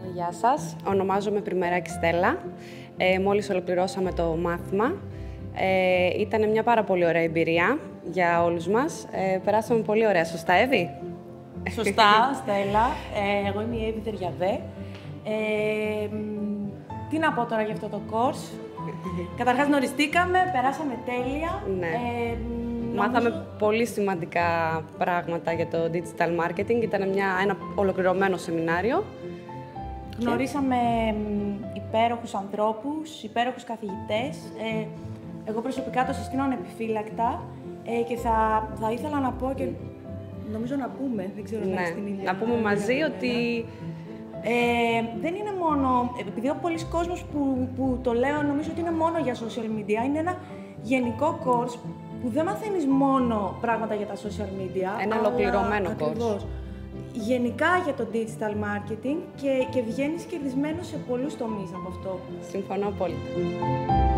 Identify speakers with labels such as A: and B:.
A: Γεια σας, ονομάζομαι Πριμεράκη Στέλλα. Μόλις ολοκληρώσαμε το μάθημα. Ήταν μια πάρα πολύ ωραία εμπειρία για όλους μας. Περάσαμε πολύ ωραία. Σωστά, Εύη?
B: Σωστά, Στέλλα. Εγώ είμαι η Εύη Δεριαβέ. Τι να πω τώρα για αυτό το course. Καταρχάς γνωριστήκαμε, περάσαμε τέλεια.
A: Ναι. Μάθαμε πολύ σημαντικά πράγματα για το digital marketing. Ήταν ένα ολοκληρωμένο σεμινάριο.
B: Γνωρίσαμε υπέροχους ανθρώπους, υπέροχους καθηγητές. Εγώ προσωπικά το συστήνω ανεπιφύλακτα και θα ήθελα να πω και νομίζω να πούμε, δεν ξέρω αν είναι στην ίδια.
A: Να πούμε μαζί ότι
B: δεν είναι μόνο, επειδή ο πολλής κόσμος που το λέω νομίζω ότι είναι μόνο για social media, είναι ένα γενικό course που δεν μαθαίνεις μόνο πράγματα για τα social media.
A: Ένα ολοκληρωμένο course.
B: Γενικά για το digital marketing και βγαίνεις κερδισμένος σε πολλούς τομείς από αυτό.
A: Συμφωνώ απόλυτα.